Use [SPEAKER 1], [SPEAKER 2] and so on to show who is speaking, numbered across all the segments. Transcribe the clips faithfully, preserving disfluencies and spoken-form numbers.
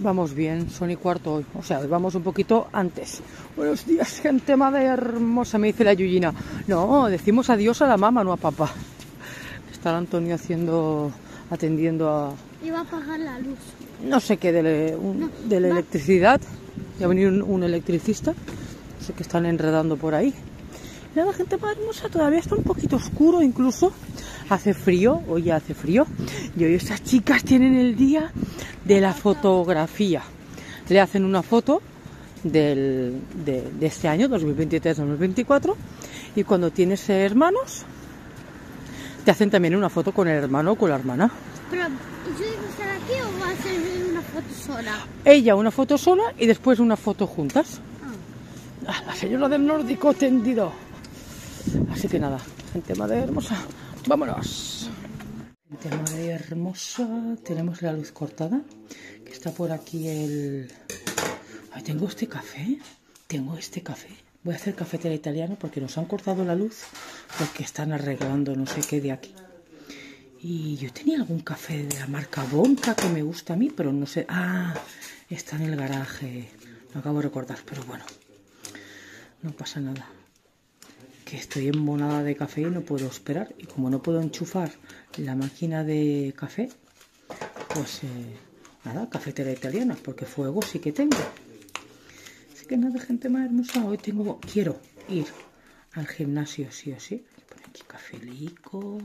[SPEAKER 1] vamos bien, son y cuarto hoy. O sea, hoy vamos un poquito antes. Buenos días, gente madre hermosa, me dice la Yuyina. No, decimos adiós a la mamá, no a papá. Está Antonio haciendo, atendiendo a...
[SPEAKER 2] Y va a apagar la luz.
[SPEAKER 1] No sé qué, de, un,
[SPEAKER 2] no,
[SPEAKER 1] de la
[SPEAKER 2] va.
[SPEAKER 1] electricidad. Ya ha venido un, un electricista. Sé que están enredando por ahí. Nada, gente más hermosa, todavía está un poquito oscuro incluso. Hace frío, hoy ya hace frío. Y hoy estas chicas tienen el día de la fotografía. Le hacen una foto del, de, de este año, dos mil veintitrés dos mil veinticuatro. Y cuando tienes hermanos, te hacen también una foto con el hermano o con la hermana.
[SPEAKER 2] Pero, ¿y yo debo estar aquí o va a ser una foto sola?
[SPEAKER 1] Ella una foto sola y después una foto juntas. Ah, la señora del nórdico tendido. Así que nada, gente madre hermosa, vámonos. Gente madre hermosa, tenemos la luz cortada, que está por aquí el... Ay, tengo este café, tengo este café. Voy a hacer cafetera italiana porque nos han cortado la luz porque están arreglando no sé qué de aquí. Y yo tenía algún café de la marca Bonca que me gusta a mí, pero no sé... Ah, está en el garaje, no acabo de recordar, pero bueno, no pasa nada. Que estoy embonada de café y no puedo esperar. Y como no puedo enchufar la máquina de café, pues eh, nada, cafetera italiana, porque fuego sí que tengo. Así que nada, gente más hermosa, hoy tengo, quiero ir al gimnasio sí o sí. Voy a poner aquí cafelico.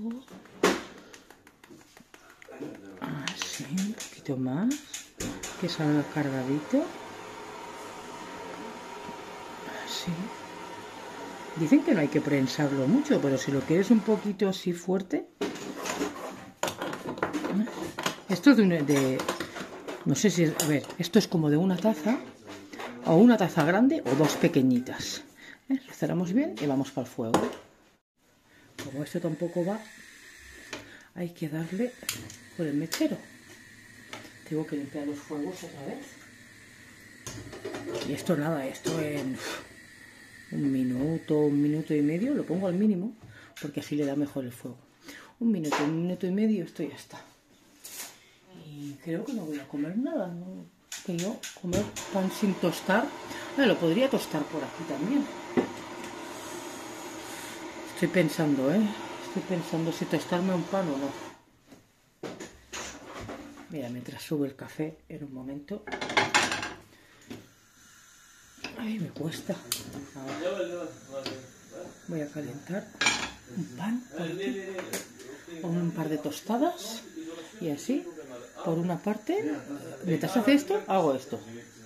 [SPEAKER 1] Así, un poquito más. Que salga cargadito. Así. Dicen que no hay que prensarlo mucho, pero si lo quieres un poquito así fuerte... Esto es de, una, de... No sé si es... A ver, esto es como de una taza, o una taza grande, o dos pequeñitas. ¿Eh? Lo cerramos bien y vamos para el fuego. Como esto tampoco va, hay que darle por el mechero. Tengo que limpiar los fuegos otra vez. Y esto nada, esto en... un minuto, un minuto y medio, lo pongo al mínimo, porque así le da mejor el fuego. Un minuto, un minuto y medio, esto ya está. Y creo que no voy a comer nada, ¿no? Que yo comer pan sin tostar, ah, lo podría tostar por aquí también. Estoy pensando, ¿eh? Estoy pensando si tostarme un pan o no. Mira, mientras sube el café, en un momento... Ay, me cuesta. Ahora voy a calentar un pan por aquí, con un par de tostadas y así, por una parte, mientras hace esto, hago esto.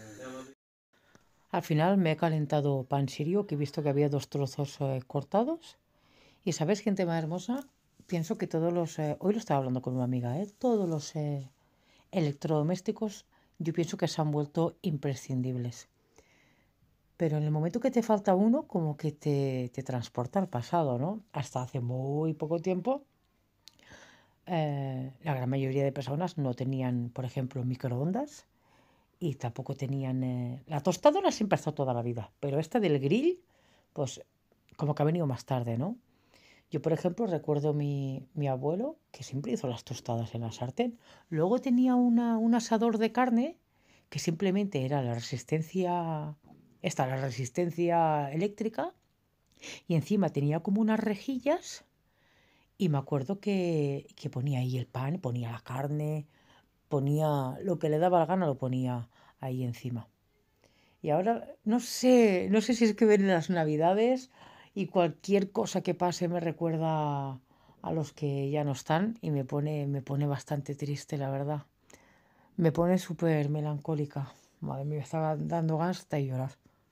[SPEAKER 1] Al final me he calentado pan sirio, que he visto que había dos trozos eh, cortados. Y ¿sabes, gente más hermosa? Pienso que todos los... Eh, hoy lo estaba hablando con una amiga, ¿eh? Todos los eh, electrodomésticos yo pienso que se han vuelto imprescindibles. Pero en el momento que te falta uno, como que te, te transporta al pasado, ¿no? Hasta hace muy poco tiempo, eh, la gran mayoría de personas no tenían, por ejemplo, microondas y tampoco tenían... Eh, la tostadora siempre ha estado toda la vida, pero esta del grill, pues como que ha venido más tarde, ¿no? Yo, por ejemplo, recuerdo mi, mi abuelo que siempre hizo las tostadas en la sartén. Luego tenía una, un asador de carne que simplemente era la resistencia... Esta, la resistencia eléctrica, y encima tenía como unas rejillas y me acuerdo que, que ponía ahí el pan, ponía la carne, ponía lo que le daba la gana, lo ponía ahí encima. Y ahora no sé, no sé si es que ven las navidades y cualquier cosa que pase me recuerda a los que ya no están y me pone, me pone bastante triste, la verdad. Me pone súper melancólica. Madre mía, me está dando ganas de llorar.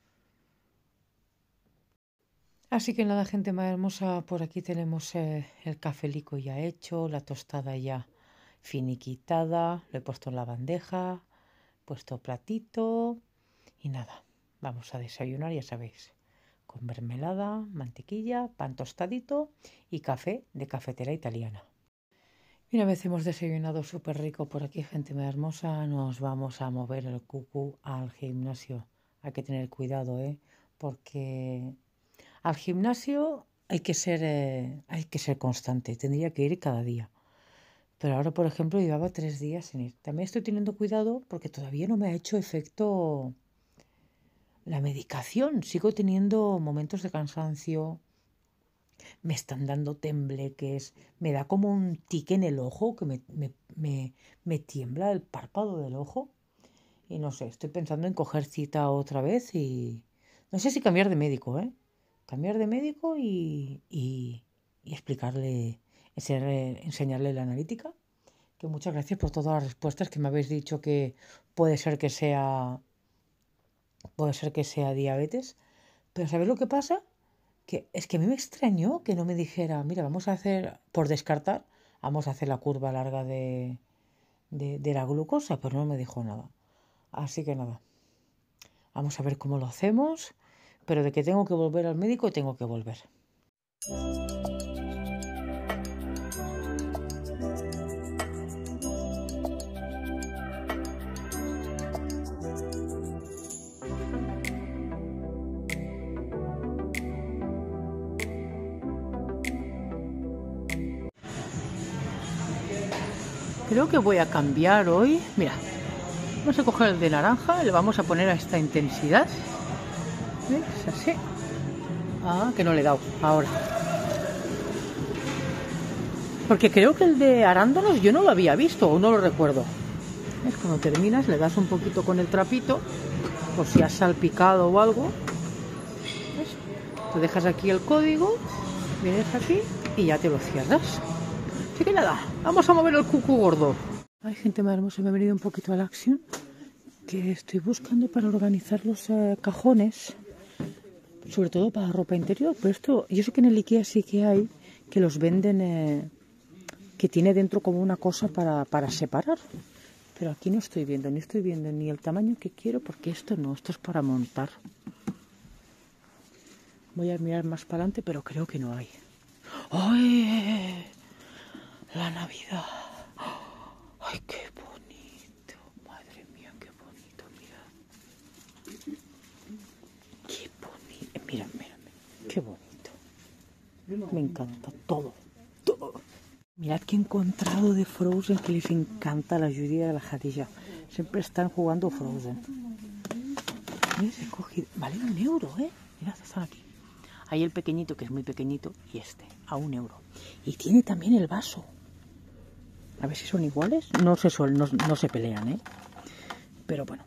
[SPEAKER 1] Así que nada, gente más hermosa, por aquí tenemos eh, el cafelico ya hecho, la tostada ya finiquitada, lo he puesto en la bandeja, he puesto platito y nada, vamos a desayunar, ya sabéis, con mermelada, mantequilla, pan tostadito y café de cafetera italiana. Y una vez hemos desayunado súper rico por aquí, gente más hermosa, nos vamos a mover el cucú al gimnasio. Hay que tener cuidado, ¿eh? Porque... Al gimnasio hay que ser, eh, hay que ser constante, tendría que ir cada día. Pero ahora, por ejemplo, llevaba tres días sin ir. También estoy teniendo cuidado porque todavía no me ha hecho efecto la medicación. Sigo teniendo momentos de cansancio. Me están dando tembleques. Me da como un tique en el ojo que me, me, me, me tiembla el párpado del ojo. Y no sé, estoy pensando en coger cita otra vez y... No sé si cambiar de médico, ¿eh? Cambiar de médico y, y, y explicarle, enseñarle, enseñarle la analítica. Que muchas gracias por todas las respuestas que me habéis dicho que puede ser que sea puede ser que sea diabetes. Pero ¿sabéis lo que pasa? Que es que a mí me extrañó que no me dijera, mira, vamos a hacer, por descartar, vamos a hacer la curva larga de, de, de la glucosa, pero no me dijo nada. Así que nada, vamos a ver cómo lo hacemos, pero de que tengo que volver al médico, tengo que volver. Creo que voy a cambiar hoy. Mira, vamos a coger el de naranja y le vamos a poner a esta intensidad. ¿Ves? Así. Ah, que no le he dado ahora. Porque creo que el de arándanos yo no lo había visto o no lo recuerdo. ¿Ves? Cuando terminas le das un poquito con el trapito por si has salpicado o algo. ¿Ves? Te dejas aquí el código, vienes aquí y ya te lo cierras. Así que nada, vamos a mover el cucu gordo. Ay, gente más hermosa, me ha venido un poquito a la acción. Que estoy buscando para organizar los eh, cajones. Sobre todo para ropa interior. Pero esto, yo sé que en el IKEA sí que hay, que los venden, eh, que tiene dentro como una cosa para, para separar. Pero aquí no estoy viendo, ni estoy viendo ni el tamaño que quiero, porque esto no, esto es para montar. Voy a mirar más para adelante, pero creo que no hay. ¡Ay! La Navidad. ¡Ay, qué bonito! Madre mía, qué bonito, mirad. Qué bonito. Mira, mira, qué bonito. Me encanta todo, todo. Mirad que he encontrado de Frozen que les encanta la Judy y la Hadija. Siempre están jugando Frozen. ¿Ves? He cogido... Vale un euro, ¿eh? Mirad, están aquí. Hay el pequeñito, que es muy pequeñito, y este, a un euro. Y tiene también el vaso. A ver si son iguales. No se, suel, no, no se pelean, ¿eh? Pero bueno.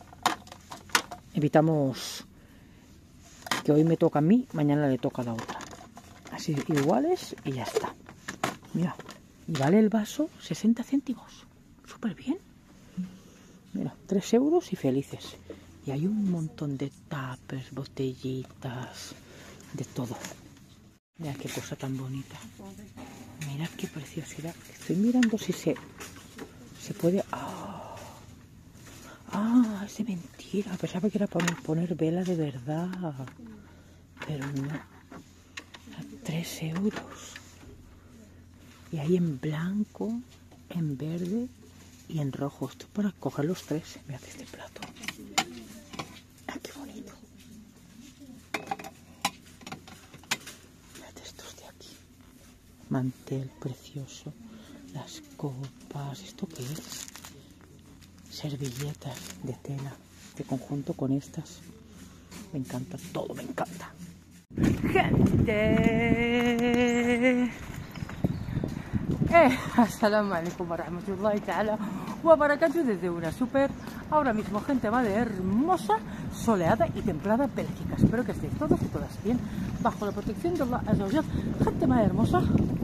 [SPEAKER 1] Evitamos que hoy me toca a mí, mañana le toca a la otra. Así iguales y ya está. Mira. Y vale el vaso sesenta céntimos. Súper bien. Mira, tres euros y felices. Y hay un montón de tuppers, botellitas, de todo. Mira qué cosa tan bonita. Mirad qué preciosidad. Estoy mirando si se, se puede... ¡Ah! ¡Ah! Es de mentira. Pensaba que era para poner vela de verdad. Pero no. A tres euros. Y hay en blanco, en verde y en rojo. Esto es para coger los tres. Mirad este plato. ¡Ah, qué bonito! Mantel precioso, las copas, ¿esto qué es? Servilletas de tela, de conjunto con estas. Me encanta, todo me encanta. Gente, eh, assalamu alaikum wa rahmatullahi ta'ala wa barakatuh desde una super, ahora mismo gente madre hermosa, soleada y templada Bélgica. Espero que estéis todos y todas bien, bajo la protección de Allah Azza wa Jal. Gente madre hermosa.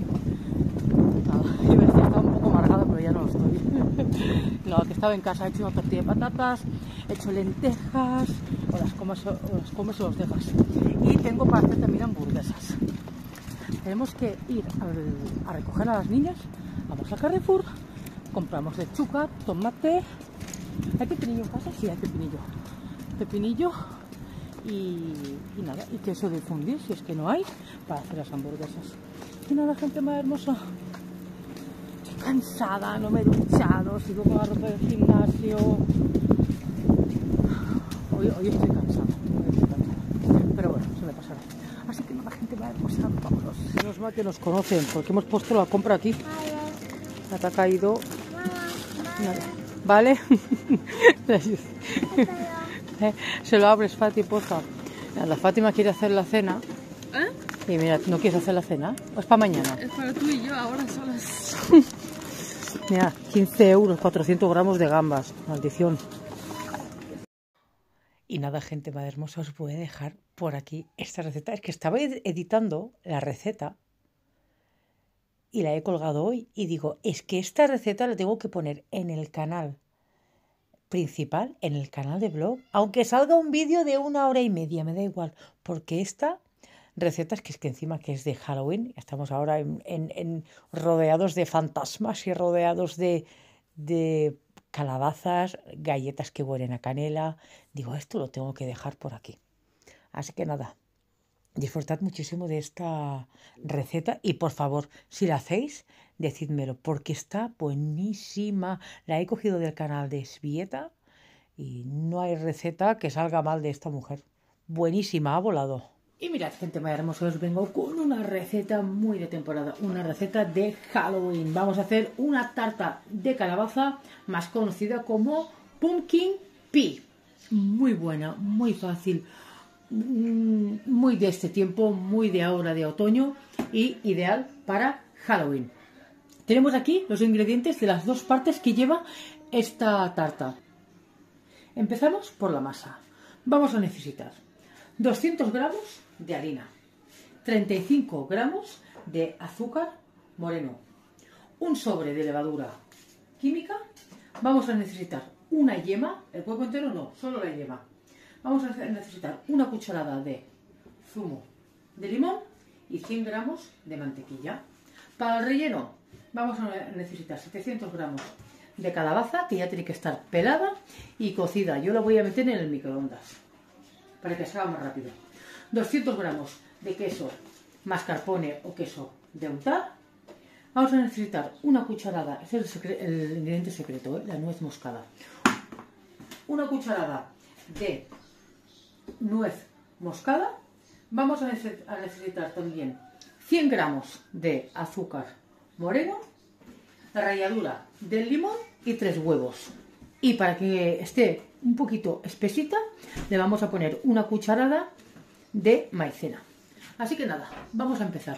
[SPEAKER 1] Y me estaba un poco amargada, pero ya no lo estoy. No, que estaba en casa, he hecho una tortilla de patatas, he hecho lentejas, o las comes o las comes o los dejas. Y tengo para hacer también hamburguesas. Tenemos que ir al, a recoger a las niñas, vamos a Carrefour, compramos lechuga, tomate. ¿Hay pepinillo en casa? Sí, hay pepinillo. Pepinillo y, y nada, y queso de fundir, si es que no hay, para hacer las hamburguesas. Y nada, gente más hermosa. Estoy cansada, no me he duchado, sigo con la ropa del gimnasio. Hoy, hoy estoy cansada, hoy estoy cansada. Pero bueno, se me pasará. Así que nada, gente más hermosa, vámonos. Menos mal que nos conocen, porque hemos puesto la compra aquí. te ha caído.
[SPEAKER 2] Mamá,
[SPEAKER 1] ¿Vale?
[SPEAKER 2] mamá.
[SPEAKER 1] Se lo abres, Fati, porfa. La Fátima quiere hacer la cena.
[SPEAKER 3] ¿Eh?
[SPEAKER 1] Y mira, ¿no quieres hacer la cena? ¿O es para mañana?
[SPEAKER 3] Es para tú y yo ahora solas.
[SPEAKER 1] Mira, quince euros, cuatrocientos gramos de gambas. Maldición. Y nada, gente, madre hermosa, os voy a dejar por aquí esta receta. Es que estaba editando la receta y la he colgado hoy. Y digo, es que esta receta la tengo que poner en el canal principal, en el canal de blog, aunque salga un vídeo de una hora y media, me da igual, porque esta receta es que, es que encima que es de Halloween, estamos ahora en, en, en rodeados de fantasmas y rodeados de, de calabazas, galletas que huelen a canela. Digo, esto lo tengo que dejar por aquí. Así que nada, disfrutad muchísimo de esta receta y por favor, si la hacéis, decídmelo, porque está buenísima. La he cogido del canal de Svieta y no hay receta que salga mal de esta mujer. Buenísima, ha volado. Y mirad, gente más hermosa, os vengo con una receta muy de temporada, una receta de Halloween. Vamos a hacer una tarta de calabaza, más conocida como Pumpkin Pie. Muy buena, muy fácil, muy de este tiempo, muy de ahora de otoño y ideal para Halloween. Tenemos aquí los ingredientes de las dos partes que lleva esta tarta. Empezamos por la masa. Vamos a necesitar doscientos gramos de harina, treinta y cinco gramos de azúcar moreno, un sobre de levadura química. Vamos a necesitar una yema, el huevo entero no, solo la yema. Vamos a necesitar una cucharada de zumo de limón y cien gramos de mantequilla. Para el relleno vamos a necesitar setecientos gramos de calabaza, que ya tiene que estar pelada y cocida. Yo la voy a meter en el microondas para que se haga más rápido. doscientos gramos de queso mascarpone o queso de untar. Vamos a necesitar una cucharada, este es el, el ingrediente secreto, ¿eh? La nuez moscada. Una cucharada de nuez moscada. Vamos a necesitar también cien gramos de azúcar moreno, la ralladura del limón y tres huevos. Y para que esté un poquito espesita, le vamos a poner una cucharada de maicena. Así que nada, vamos a empezar.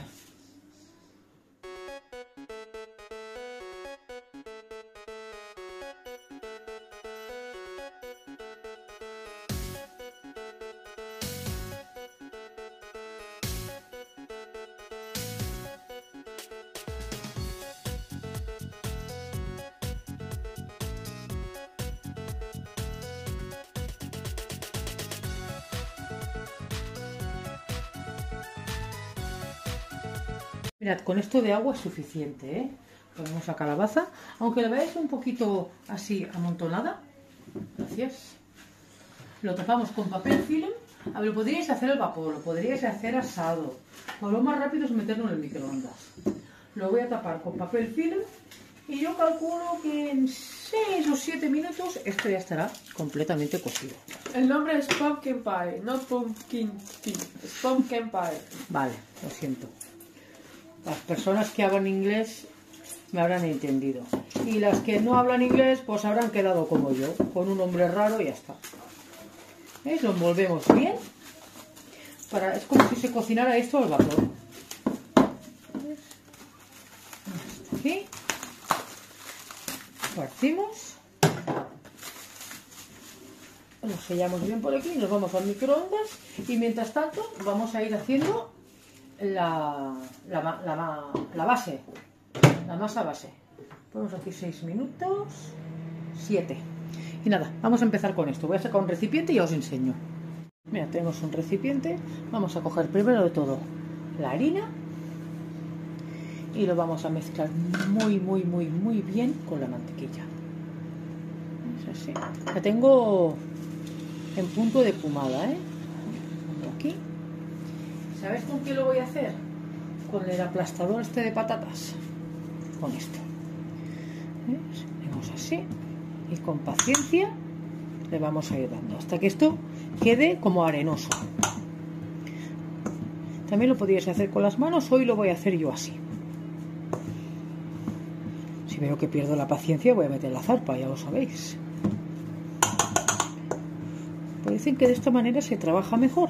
[SPEAKER 1] Mirad, con esto de agua es suficiente, ¿eh? Ponemos la calabaza, aunque la veáis un poquito así amontonada. Gracias. Lo tapamos con papel film. A ver, lo podríais hacer al vapor, lo podríais hacer asado. O lo más rápido es meterlo en el microondas. Lo voy a tapar con papel film y yo calculo que en seis o siete minutos esto ya estará completamente cocido.
[SPEAKER 3] El nombre es Pumpkin Pie, no Pumpkin Pie. Es Pumpkin Pie.
[SPEAKER 1] Vale, lo siento. Las personas que hablan inglés me habrán entendido. Y las que no hablan inglés, pues habrán quedado como yo, con un nombre raro y ya está. ¿Veis? Lo envolvemos bien. Para, es como si se cocinara esto al vapor. Aquí. Partimos. Lo sellamos bien por aquí, nos vamos al microondas y mientras tanto vamos a ir haciendo La, la, la, la base, la masa base. Ponemos aquí seis minutos, siete. Y nada, vamos a empezar con esto. Voy a sacar un recipiente y ya os enseño. Mira, tenemos un recipiente. Vamos a coger primero de todo la harina y lo vamos a mezclar muy, muy, muy, muy bien con la mantequilla. Es así. La tengo en punto de pomada, ¿eh? Aquí. ¿Sabes con qué lo voy a hacer? Con el aplastador este de patatas. Con esto. ¿Ves? Hacemos así. Y con paciencia le vamos a ir dando hasta que esto quede como arenoso. También lo podríais hacer con las manos. Hoy lo voy a hacer yo así. Si veo que pierdo la paciencia, voy a meter la zarpa, ya lo sabéis. Pues dicen que de esta manera se trabaja mejor.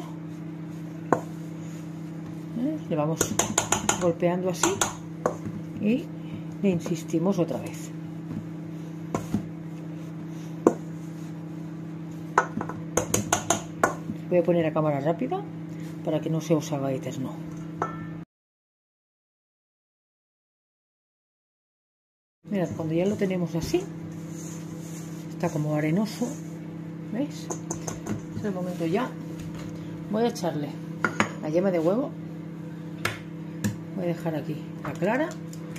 [SPEAKER 1] ¿Eh? Le vamos golpeando así y le insistimos otra vez. Voy a poner a cámara rápida para que no se os haga eterno. Mirad, cuando ya lo tenemos así, está como arenoso, ¿veis? Es el momento ya. Voy a echarle la yema de huevo. Voy a dejar aquí la clara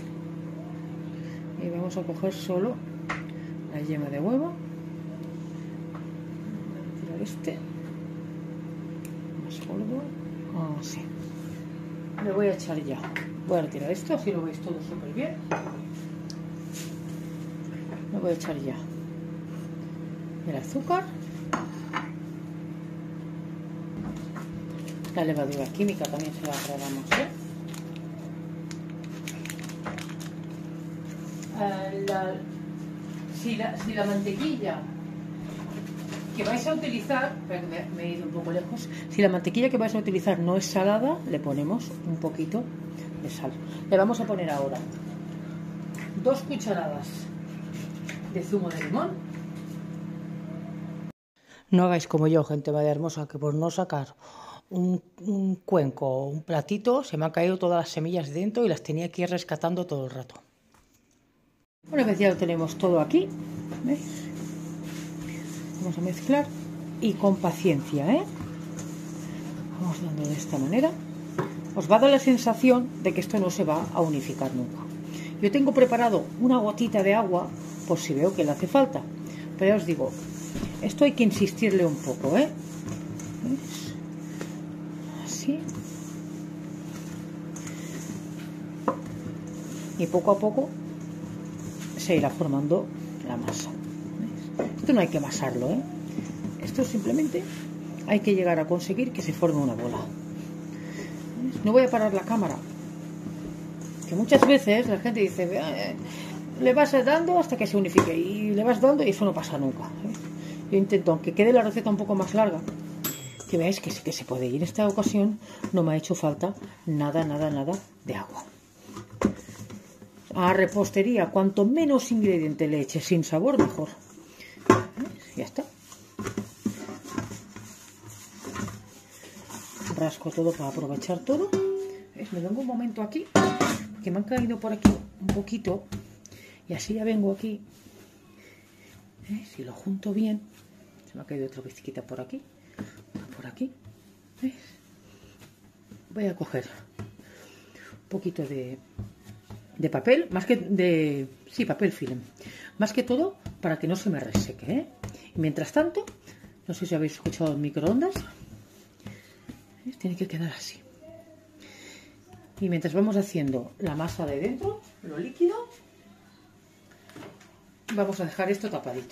[SPEAKER 1] y vamos a coger solo la yema de huevo. Voy a retirar este más gordo, así. Le voy a echar ya. Voy a retirar esto, así lo veis todo súper bien. Le voy a echar ya el azúcar, la levadura química también se la agregamos, ¿eh? La, si, la, si la mantequilla que vais a utilizar, me, me he ido un poco lejos, si la mantequilla que vais a utilizar no es salada, le ponemos un poquito de sal. Le vamos a poner ahora dos cucharadas de zumo de limón. No hagáis como yo, gente vaya hermosa, que por no sacar un, un cuenco o un platito se me han caído todas las semillas dentro y las tenía que ir rescatando todo el rato. Una vez ya lo tenemos todo aquí, ¿veis? Vamos a mezclar y con paciencia, ¿eh? Vamos dando de esta manera. Os va a dar la sensación de que esto no se va a unificar nunca. Yo tengo preparado una gotita de agua por si veo que le hace falta, pero ya os digo, esto hay que insistirle un poco, ¿eh? ¿Veis? Así. Y poco a poco se irá formando la masa. ¿Veis? Esto no hay que amasarlo, ¿eh? Esto simplemente hay que llegar a conseguir que se forme una bola. ¿Veis? No voy a parar la cámara, que muchas veces la gente dice, eh, le vas dando hasta que se unifique, y le vas dando y eso no pasa nunca, ¿eh? Yo intento, aunque quede la receta un poco más larga, que veáis que sí que se puede. Y en esta ocasión no me ha hecho falta nada, nada, nada de agua. A repostería, cuanto menos ingrediente le eche sin sabor, mejor. ¿Ves? Ya está. Rasco todo para aprovechar todo. ¿Ves? Me vengo un momento aquí, que me han caído por aquí un poquito, y así ya vengo aquí. ¿Ves? Si lo junto bien, se me ha caído otra pizquita por aquí, por aquí. ¿Ves? Voy a coger un poquito de, de papel, más que de, sí, papel film, más que todo para que no se me reseque, ¿eh? Y mientras tanto, no sé si habéis escuchado el microondas, ¿ves? Tiene que quedar así. Y mientras vamos haciendo la masa de dentro, lo líquido, vamos a dejar esto tapadito.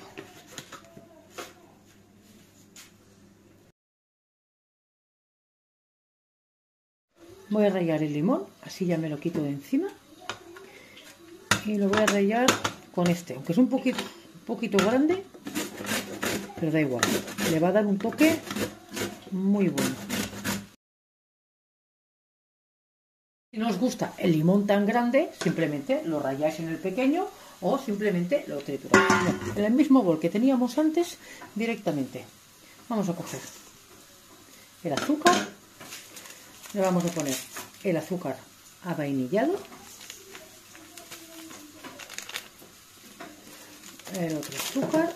[SPEAKER 1] Voy a rallar el limón, así ya me lo quito de encima. Y lo voy a rallar con este, aunque es un poquito, un poquito grande, pero da igual. Le va a dar un toque muy bueno. Si no os gusta el limón tan grande, simplemente lo ralláis en el pequeño o simplemente lo trituráis. En el mismo bol que teníamos antes, directamente. Vamos a coger el azúcar. Le vamos a poner el azúcar avainillado. El otro azúcar.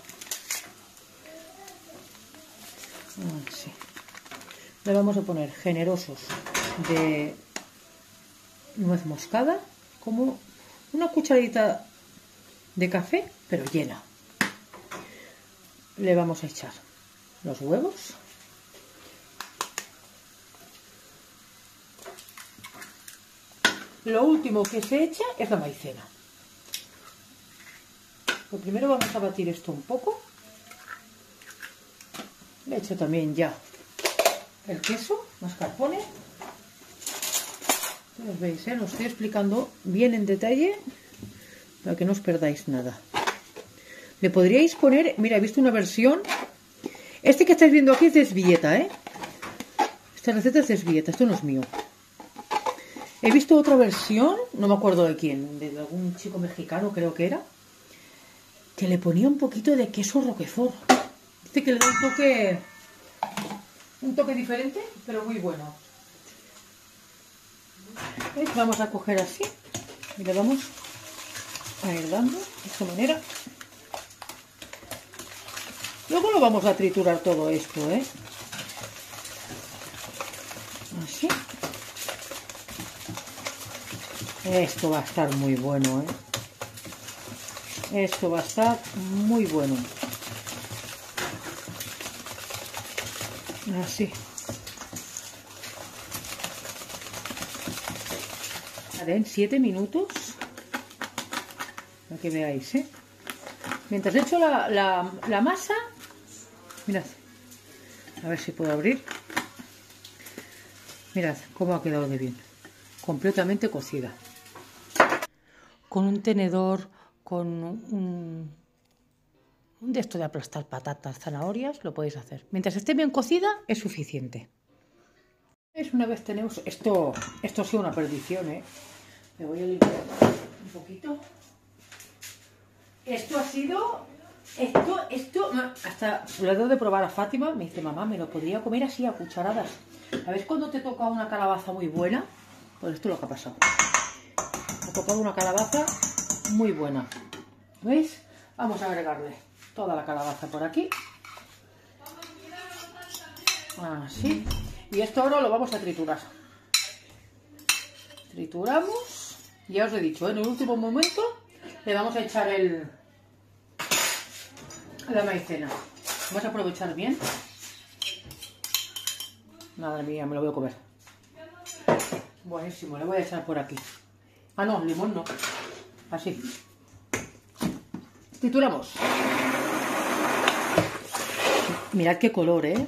[SPEAKER 1] Así. Le vamos a poner generosos de nuez moscada, como una cucharadita de café, pero llena. Le vamos a echar los huevos. Lo último que se echa es la maicena. Lo primero vamos a batir esto un poco. Le echo también ya el queso, mascarpone. Ustedes veis, ¿eh? Lo estoy explicando bien en detalle para que no os perdáis nada. Le podríais poner, mira, he visto una versión. Este que estáis viendo aquí es de Esvilleta, ¿eh? Esta receta es de Esvilleta, esto no es mío. He visto otra versión, no me acuerdo de quién, de algún chico mexicano creo que era, que le ponía un poquito de queso roquefort. Dice que le da un toque, un toque diferente, pero muy bueno. ¿Veis? Vamos a coger así y le vamos a ir dando de esta manera. Luego lo vamos a triturar todo esto, ¿eh? Así. Esto va a estar muy bueno, ¿eh? Esto va a estar muy bueno. Así. En siete minutos. Para que veáis, ¿eh? Mientras he hecho la, la, la masa, mirad. A ver si puedo abrir. Mirad cómo ha quedado de bien. Completamente cocida. Con un tenedor, con un, un de esto de aplastar patatas, zanahorias, lo podéis hacer. Mientras esté bien cocida, es suficiente. ¿Veis? Una vez tenemos... Esto, esto ha sido una perdición, ¿eh? Me voy a limpiar un poquito. Esto ha sido... Esto, esto... Hasta lo he dado de probar a Fátima. Me dice, mamá, me lo podría comer así a cucharadas. ¿Sabes cuando te toca una calabaza muy buena? Pues esto es lo que ha pasado. Ha tocado una calabaza muy buena. ¿Veis? Vamos a agregarle toda la calabaza por aquí. Así. Y esto ahora lo vamos a triturar. Trituramos. Ya os he dicho, ¿eh? En el último momento le vamos a echar el la maicena. Vamos a aprovechar bien. Madre mía, me lo voy a comer. Buenísimo, le voy a echar por aquí. Ah, no, limón no. Así. Trituramos. Mirad qué color, ¿eh?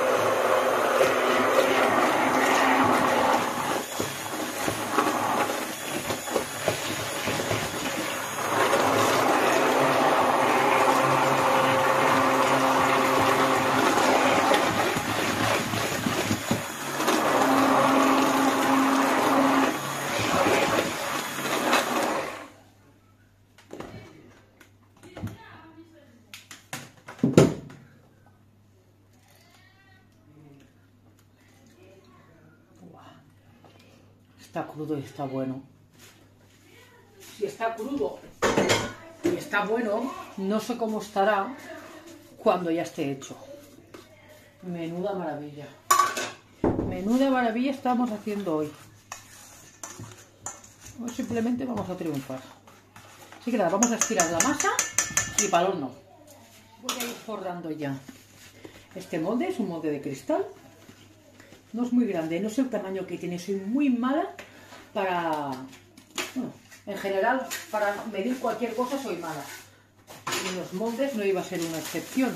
[SPEAKER 1] Está crudo y está bueno. Si está crudo y está bueno, no sé cómo estará cuando ya esté hecho. Menuda maravilla. Menuda maravilla estamos haciendo hoy. Hoy simplemente vamos a triunfar. Así que nada, vamos a estirar la masa y para el horno. Voy a ir forrando ya. Este molde es un molde de cristal. No es muy grande, no sé el tamaño que tiene, soy muy mala para... Bueno, en general, para medir cualquier cosa soy mala. Y en los moldes no iba a ser una excepción.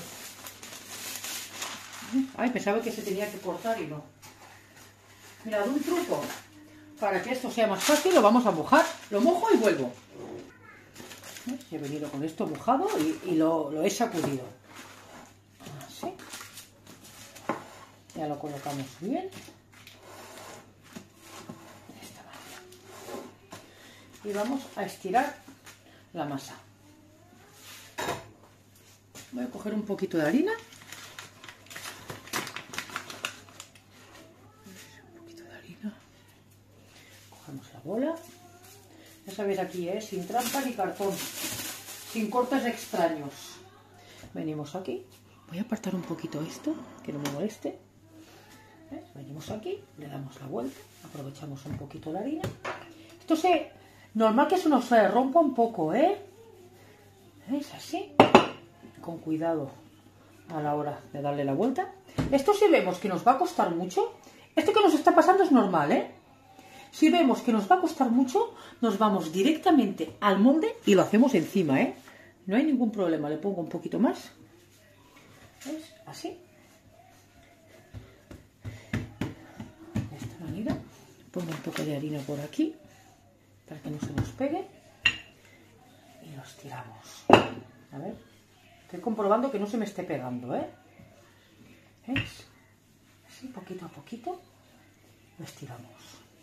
[SPEAKER 1] Ay, pensaba que se tenía que cortar y no. Mirad, un truco. Para que esto sea más fácil, lo vamos a mojar. Lo mojo y vuelvo. ¿Ves? He venido con esto mojado y, y lo, lo he sacudido. Así. Ya lo colocamos bien. De esta manera. Y vamos a estirar la masa. Voy a coger un poquito de harina. Un poquito de harina. Cogemos la bola. Ya sabéis aquí, ¿eh? Sin trampa ni cartón. Sin cortes extraños. Venimos aquí. Voy a apartar un poquito esto, que no me moleste. ¿Ves? Venimos aquí, le damos la vuelta, aprovechamos un poquito la harina. Esto se... normal que se nos rompa un poco, ¿eh? ¿Veis? Así. Con cuidado a la hora de darle la vuelta. Esto si vemos que nos va a costar mucho, esto que nos está pasando es normal, ¿eh? Si vemos que nos va a costar mucho, nos vamos directamente al molde y lo hacemos encima, ¿eh? No hay ningún problema, le pongo un poquito más. ¿Ves? Así. De esta manera. Pongo un poco de harina por aquí para que no se nos pegue. y lo estiramos. A ver, estoy comprobando que no se me esté pegando, ¿eh? ¿Veis? Así, poquito a poquito, lo estiramos.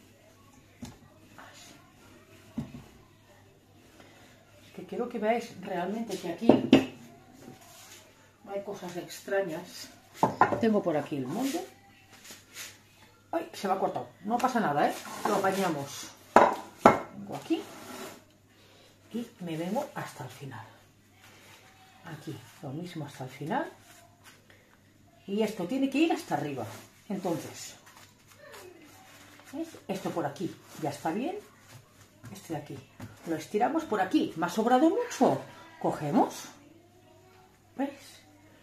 [SPEAKER 1] Así. Es que quiero que veáis realmente que aquí no hay cosas extrañas. Tengo por aquí el molde. ¡Ay! Se me ha cortado. No pasa nada, ¿eh? Lo apañamos. Vengo aquí y me vengo hasta el final. Aquí lo mismo hasta el final. Y esto tiene que ir hasta arriba. Entonces, ¿ves? Esto por aquí ya está bien. Este de aquí lo estiramos por aquí. ¿Me ha sobrado mucho? Cogemos, ¿veis?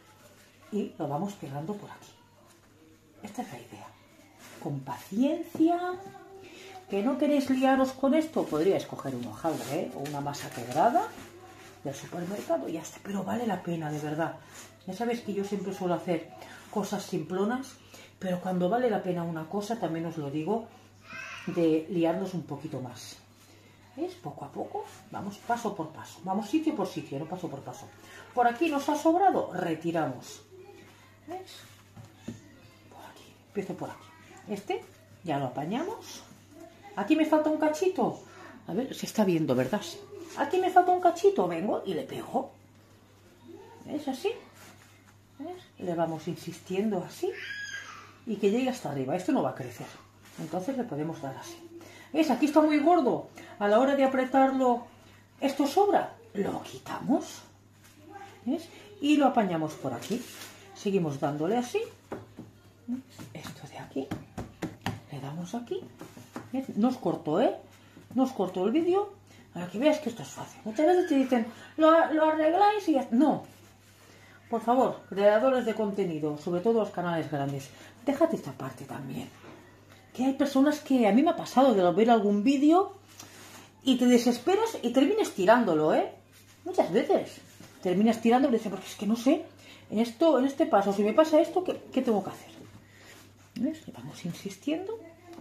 [SPEAKER 1] Y lo vamos pegando por aquí. Esta es la idea. Con paciencia. ¿Que no queréis liaros con esto? Podríais coger un hojaldre, ¿eh? O una masa quebrada del supermercado y ya está. Pero vale la pena, de verdad. Ya sabéis que yo siempre suelo hacer cosas simplonas, pero cuando vale la pena una cosa, también os lo digo, de liarnos un poquito más. ¿Veis? Poco a poco, vamos paso por paso. Vamos sitio por sitio, no paso por paso. Por aquí nos ha sobrado, retiramos. ¿Veis? Por aquí, empiezo por aquí. Este ya lo apañamos. Aquí me falta un cachito. A ver, se está viendo, ¿verdad? Aquí me falta un cachito. Vengo y le pego. ¿Ves? Así. ¿Ves? Le vamos insistiendo así. Y que llegue hasta arriba. Esto no va a crecer. Entonces le podemos dar así. ¿Ves? Aquí está muy gordo. A la hora de apretarlo, esto sobra. Lo quitamos. ¿Ves? Y lo apañamos por aquí. Seguimos dándole así. ¿Ves? Esto de aquí. Le damos aquí. ¿Ves? No os corto, ¿eh? No os corto el vídeo para que veáis que esto es fácil. Muchas veces te dicen, lo, lo arregláis y ya... No. Por favor, creadores de contenido, sobre todo los canales grandes, déjate esta parte también. Que hay personas que a mí me ha pasado de ver algún vídeo y te desesperas y terminas tirándolo, ¿eh? Muchas veces terminas tirándolo y dices, porque es que no sé, en, esto, en este paso, si me pasa esto, ¿qué, qué tengo que hacer? ¿Ves? Vamos insistiendo.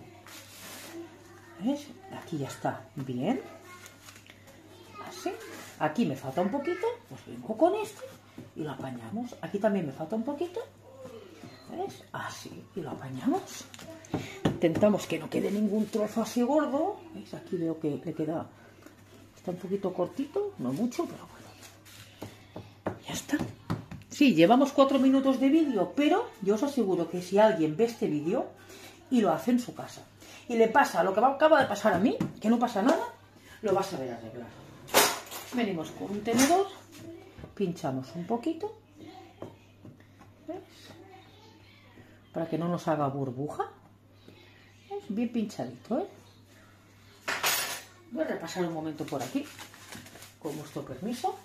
[SPEAKER 1] ¿Ves? Aquí ya está bien. Así. Aquí me falta un poquito, pues vengo con este y lo apañamos. Aquí también me falta un poquito. ¿Ves? Así. Y lo apañamos. Intentamos que no quede ningún trozo así gordo. ¿Veis? Aquí veo que le queda... Está un poquito cortito, no mucho, pero bueno. Ya está. Sí, llevamos cuatro minutos de vídeo, pero yo os aseguro que si alguien ve este vídeo y lo hace en su casa y le pasa lo que acaba de pasar a mí, que no pasa nada, lo vas a ver arreglar. Venimos con un tenedor, pinchamos un poquito, ¿ves? Para que no nos haga burbuja. ¿Ves? Bien pinchadito, ¿eh? Voy a repasar un momento por aquí, con vuestro permiso.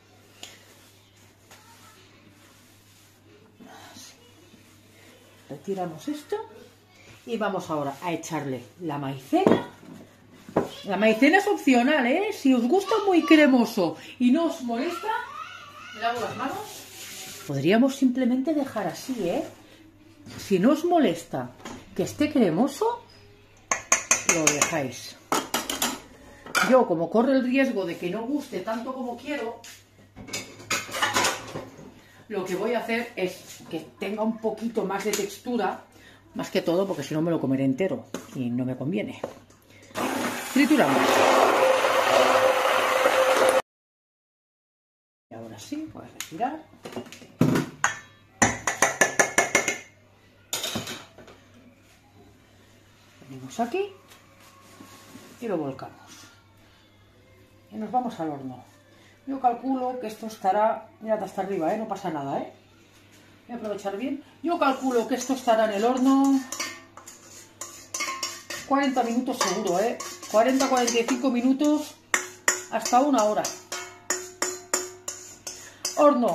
[SPEAKER 1] Así. Retiramos esto. Y vamos ahora a echarle la maicena. La maicena es opcional, ¿eh? Si os gusta muy cremoso y no os molesta, me lavo las manos. Podríamos simplemente dejar así, ¿eh? Si no os molesta que esté cremoso, lo dejáis. Yo, como corre el riesgo de que no guste tanto como quiero, lo que voy a hacer es que tenga un poquito más de textura. Más que todo porque si no me lo comeré entero y no me conviene. Trituramos. Y ahora sí, voy a retirar. Venimos aquí y lo volcamos. Y nos vamos al horno. Yo calculo que esto estará, mirad hasta arriba, ¿eh? No pasa nada, ¿eh? Voy a aprovechar bien. Yo calculo que esto estará en el horno cuarenta minutos seguro, ¿eh? cuarenta a cuarenta y cinco minutos hasta una hora. Horno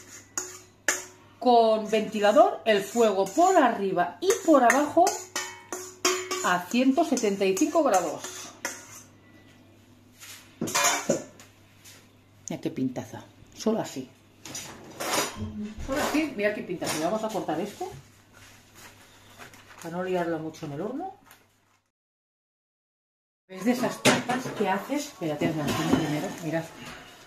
[SPEAKER 1] con ventilador, el fuego por arriba y por abajo a ciento setenta y cinco grados. Mira qué pintaza. Solo así. Solo así, mira qué pintaza. Vamos a cortar esto para no liarlo mucho en el horno. ¿Ves de esas tapas que haces? Espérate, me lo pongo primero. Mirad.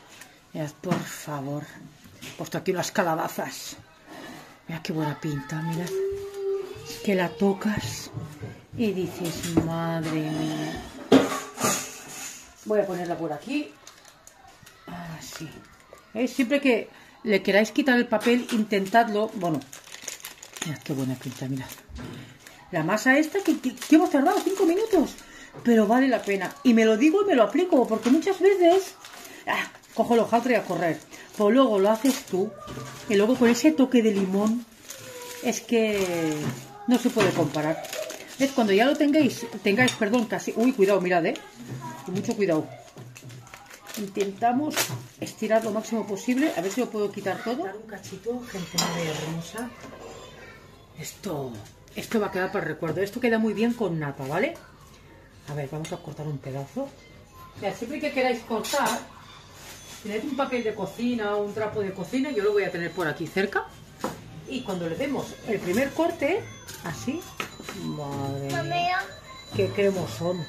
[SPEAKER 1] Mirad, por favor. He puesto aquí unas calabazas. Mira qué buena pinta, mirad. Es que la tocas y dices, madre mía. Voy a ponerla por aquí. Así. ¿Veis? Siempre que le queráis quitar el papel, intentadlo. Bueno, mirad qué buena pinta, mirad. La masa esta, que, que, que hemos tardado cinco minutos. Pero vale la pena. Y me lo digo y me lo aplico, porque muchas veces ah, cojo el hojaldre y a correr. Pues luego lo haces tú. Y luego con ese toque de limón, es que no se puede comparar. ¿Ves? Cuando ya lo tengáis, tengáis, perdón, casi... Uy, cuidado, mirad, eh. Con mucho cuidado. Intentamos estirar lo máximo posible. A ver si lo puedo quitar todo. Un cachito, gente madre hermosa. Esto, esto va a quedar para el recuerdo. Esto queda muy bien con nata, ¿vale? A ver, vamos a cortar un pedazo. O sea, siempre que queráis cortar, tened un papel de cocina o un trapo de cocina. Yo lo voy a tener por aquí cerca. Y cuando le demos el primer corte, así, madre mía, qué cremosón.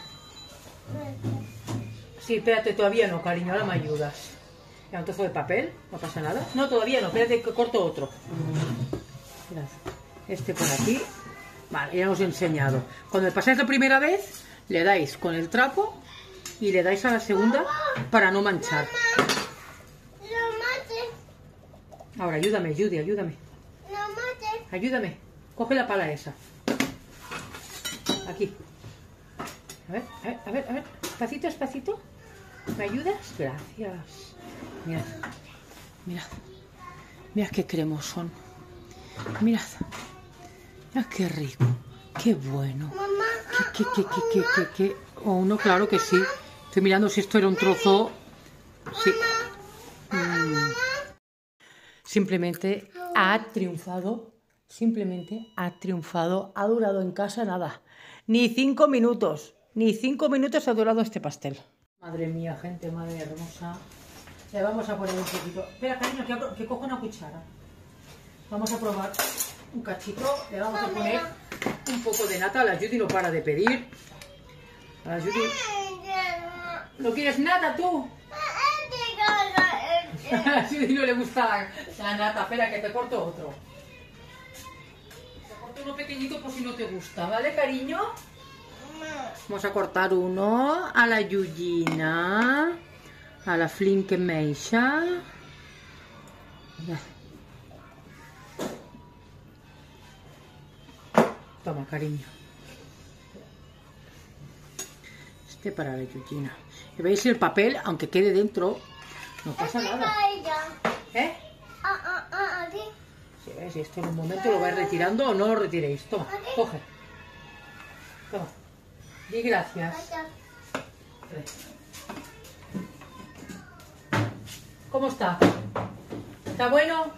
[SPEAKER 1] Sí, espérate, todavía no, cariño, ahora me ayudas. Ya, un trozo de papel, no pasa nada. No, todavía no, espérate que corto otro. Mirad, este por aquí. Vale, ya os he enseñado. Cuando le pasáis la primera vez, le dais con el trapo y le dais a la segunda para no manchar. Ahora, ayúdame, Judy, ayúdame. Ayúdame, coge la pala esa. Aquí. A ver, a ver, a ver, a ver. Espacito, espacito. ¿Me ayudas? Gracias. Mirad, mirad. Mirad qué cremosón. Mirad. Mirad qué rico. Qué bueno. Qué, qué, qué, qué, qué, qué, qué. Oh, no, claro que sí. Estoy mirando si esto era un trozo. Sí. Mm. Simplemente ha triunfado. Simplemente ha triunfado. Ha durado en casa nada. Ni cinco minutos. Ni cinco minutos ha durado este pastel. Madre mía, gente, madre hermosa. Le vamos a poner un poquito. Espera, cariño, que, abro, que cojo una cuchara. Vamos a probar un cachito. Le vamos a poner un poco de nata. La Judy no para de pedir. A la Judy. ¿No quieres nada tú? A Judy no le gusta la nata. Espera, que te corto otro. Te corto uno pequeñito por si no te gusta, ¿vale, cariño? Vamos a cortar uno a la Yuyina, a la Flinke Meisha. Toma, cariño. Este para la Yuyina. Y veis el papel, aunque quede dentro, no pasa nada. ¿Eh? Si veis, esto en un momento lo vais retirando o no lo retiréis. Toma, coge. Toma. Y gracias. ¿Cómo está? ¿Está bueno?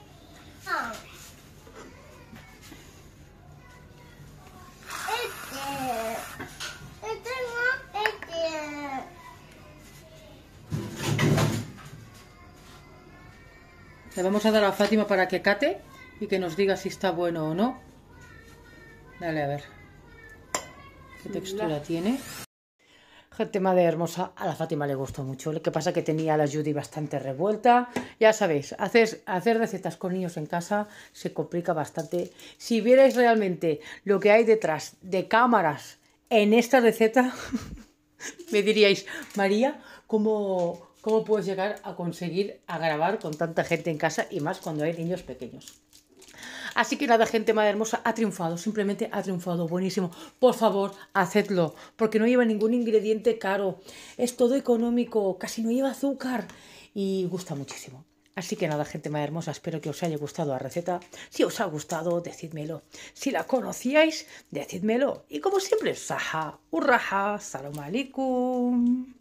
[SPEAKER 1] Le vamos a dar a Fátima para que cate y que nos diga si está bueno o no. Dale a ver. ¿Qué textura tiene? Gente madre hermosa, a la Fátima le gustó mucho. Lo que pasa es que tenía a la Judy bastante revuelta. Ya sabéis, hacer, hacer recetas con niños en casa se complica bastante. Si vierais realmente lo que hay detrás de cámaras en esta receta, me diríais, María, ¿cómo, ¿cómo puedes llegar a conseguir a grabar con tanta gente en casa y más cuando hay niños pequeños? Así que nada, gente madre hermosa, ha triunfado, simplemente ha triunfado, buenísimo. Por favor, hacedlo, porque no lleva ningún ingrediente caro, es todo económico, casi no lleva azúcar y gusta muchísimo. Así que nada, gente madre hermosa, espero que os haya gustado la receta. Si os ha gustado, decídmelo. Si la conocíais, decídmelo. Y como siempre, saha, urraha, salam alaikum.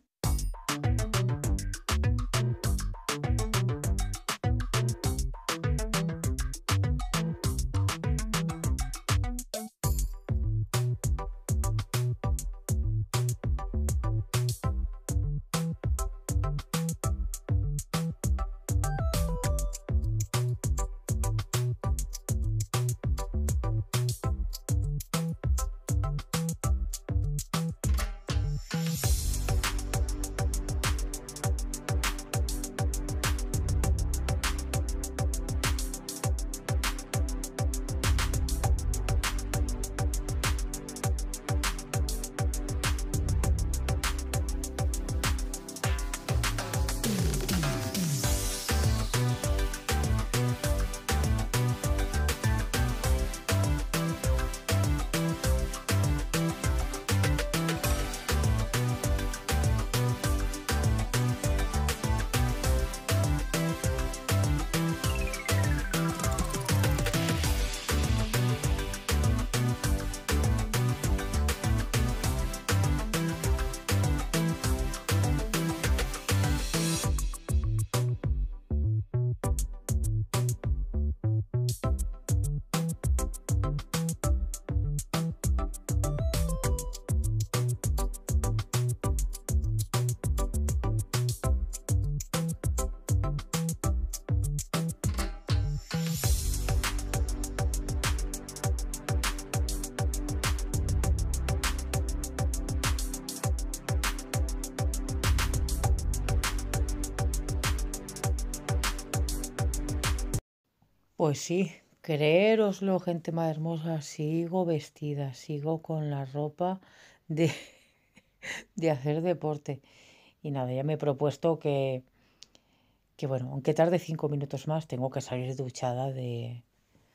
[SPEAKER 1] Pues sí, creéroslo, gente más hermosa, sigo vestida, sigo con la ropa de, de hacer deporte. Y nada, ya me he propuesto que, que, bueno, aunque tarde cinco minutos más, tengo que salir duchada de,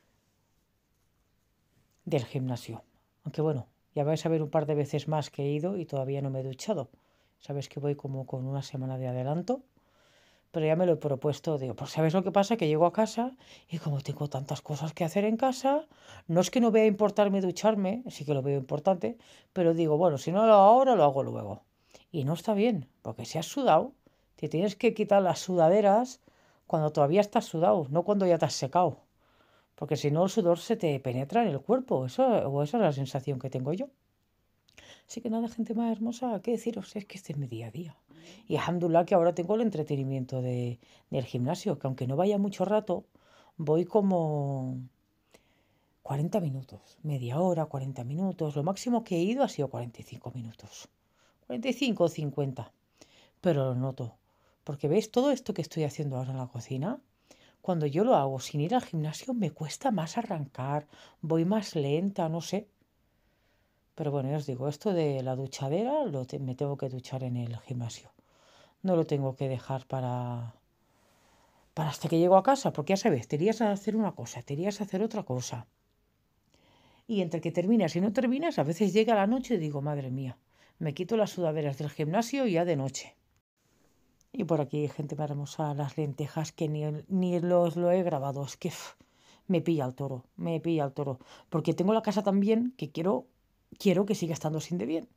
[SPEAKER 1] del gimnasio. Aunque bueno, ya vais a ver un par de veces más que he ido y todavía no me he duchado. Sabes que voy como con una semana de adelanto. Pero ya me lo he propuesto, digo, pues ¿sabes lo que pasa? Que llego a casa y como tengo tantas cosas que hacer en casa, no es que no vea importarme ducharme, sí que lo veo importante, pero digo, bueno, si no lo hago ahora, lo hago luego. Y no está bien, porque si has sudado, te tienes que quitar las sudaderas cuando todavía estás sudado, no cuando ya te has secado. Porque si no, el sudor se te penetra en el cuerpo, eso, o esa es la sensación que tengo yo. Así que nada, gente más hermosa, ¿qué deciros? Es que este es mi día a día. Y alhamdulillah que ahora tengo el entretenimiento de, del gimnasio, que aunque no vaya mucho rato, voy como cuarenta minutos, media hora, cuarenta minutos. Lo máximo que he ido ha sido cuarenta y cinco minutos. cuarenta y cinco o cincuenta. Pero lo noto. Porque veis, todo esto que estoy haciendo ahora en la cocina, cuando yo lo hago sin ir al gimnasio, me cuesta más arrancar, voy más lenta, no sé. Pero bueno, ya os digo, esto de la duchadera lo te- me tengo que duchar en el gimnasio. No lo tengo que dejar para, para hasta que llego a casa, porque ya sabes, te irías a hacer una cosa, te irías a hacer otra cosa. Y entre que terminas y no terminas, a veces llega la noche y digo, madre mía, me quito las sudaderas del gimnasio ya de noche. Y por aquí hay gente más hermosa, las lentejas que ni, ni los lo he grabado, es que pf, me pilla el toro, me pilla el toro. Porque tengo la casa tan bien que quiero, quiero que siga estando sin de bien.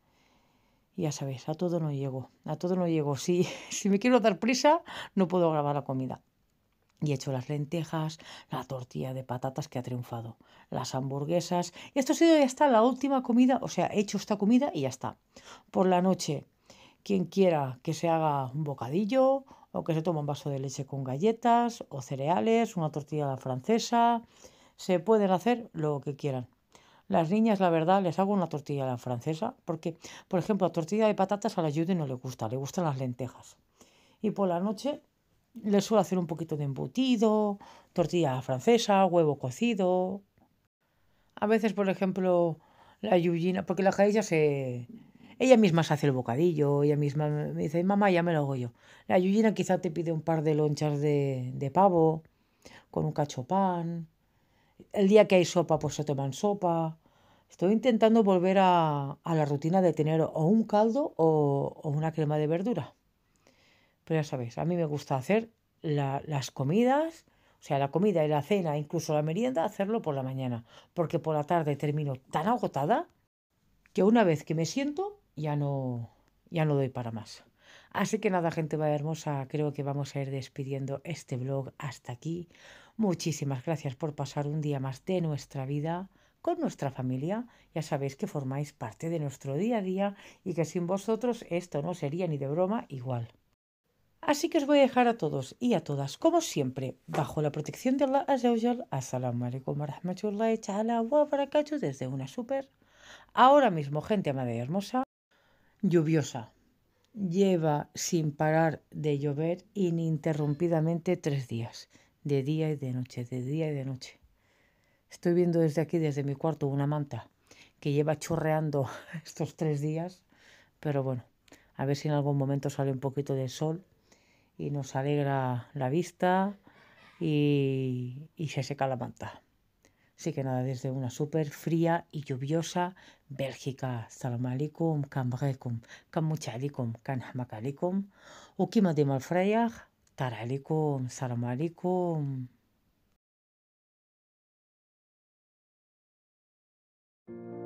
[SPEAKER 1] Y ya sabéis, a todo no llego, a todo no llego. Si, si me quiero dar prisa, no puedo grabar la comida. Y he hecho las lentejas, la tortilla de patatas que ha triunfado, las hamburguesas. Esto ha sido ya está la última comida, o sea, he hecho esta comida y ya está. Por la noche, quien quiera que se haga un bocadillo o que se tome un vaso de leche con galletas o cereales, una tortilla a la francesa, se pueden hacer lo que quieran. Las niñas, la verdad, les hago una tortilla a la francesa porque, por ejemplo, la tortilla de patatas a la Judy no le gusta, le gustan las lentejas. Y por la noche les suelo hacer un poquito de embutido, tortilla a la francesa, huevo cocido. A veces, por ejemplo, la Yuyina, porque la Jaella se... Ella misma se hace el bocadillo, ella misma me dice, mamá, ya me lo hago yo. La Yuyina quizá te pide un par de lonchas de, de pavo con un cachopán. El día que hay sopa, pues se toman sopa. Estoy intentando volver a, a la rutina de tener o un caldo o, o una crema de verdura. Pero ya sabéis, a mí me gusta hacer la- las comidas, o sea, la comida y la cena, incluso la merienda, hacerlo por la mañana. Porque por la tarde termino tan agotada que una vez que me siento, ya no, ya no doy para más. Así que nada, gente va hermosa, creo que vamos a ir despidiendo este vlog hasta aquí. Muchísimas gracias por pasar un día más de nuestra vida con nuestra familia. Ya sabéis que formáis parte de nuestro día a día y que sin vosotros esto no sería ni de broma igual. Así que os voy a dejar a todos y a todas, como siempre, bajo la protección de Allah Azza wa Jal. Assalamu alaikum wa rahmatullahi ta'ala wa barakatuh desde una super. Ahora mismo, gente amada y hermosa, lluviosa. Lleva sin parar de llover ininterrumpidamente tres días, de día y de noche, de día y de noche. Estoy viendo desde aquí, desde mi cuarto, una manta que lleva chorreando estos tres días, pero bueno, a ver si en algún momento sale un poquito de sol y nos alegra la vista y, y se seca la manta. Así que nada, desde una súper fría y lluviosa Bélgica. Salam alaikum, kam rekum, kam mucha alaikum, kan hamak alaikum. Ukima de malfrayag, tar alaikum, salam alaikum.